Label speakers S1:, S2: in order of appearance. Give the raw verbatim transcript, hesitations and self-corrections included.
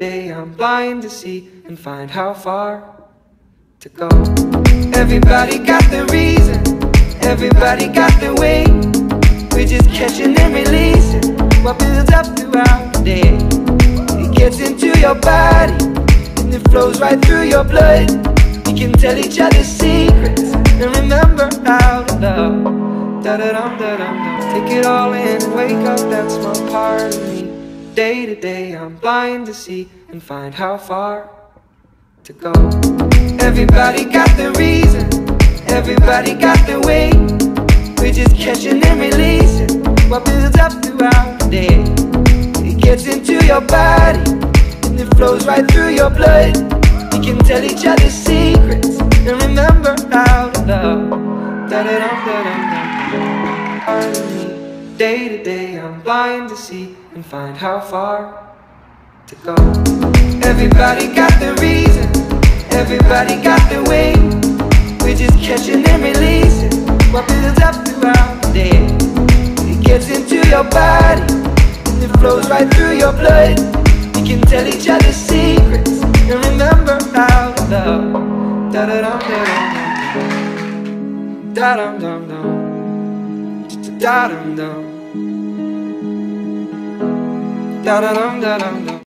S1: day I'm blind to see and find how far to go. Everybody got their reason, everybody got their way. We're just catching and releasing what builds up throughout the day. It gets into your body and it flows right through your blood. We can tell each other secrets and remember how to love. Da-da-dum, da-dum, dum. Take it all in and wake up that small part of me. Day to day I'm blind to see and find how far to go. Everybody got their reason, everybody got their way. We're just catching and releasing what builds up throughout the day. It gets into your body and it flows right through your blood. We can tell each other secrets and remember how to love. Da-da-dum, da-dum, dum. Part of me. Day to day I'm blind to see and find how far to go. Everybody got their reason, everybody got their way. We're just catching and releasing what builds up throughout the day. It gets into your body and it flows right through your blood. We can tell each other secrets and remember how to love. Da-da-dum, da-dum, da-dum, dum, da-dum, dum, da-dum, dum, da-dum, dum.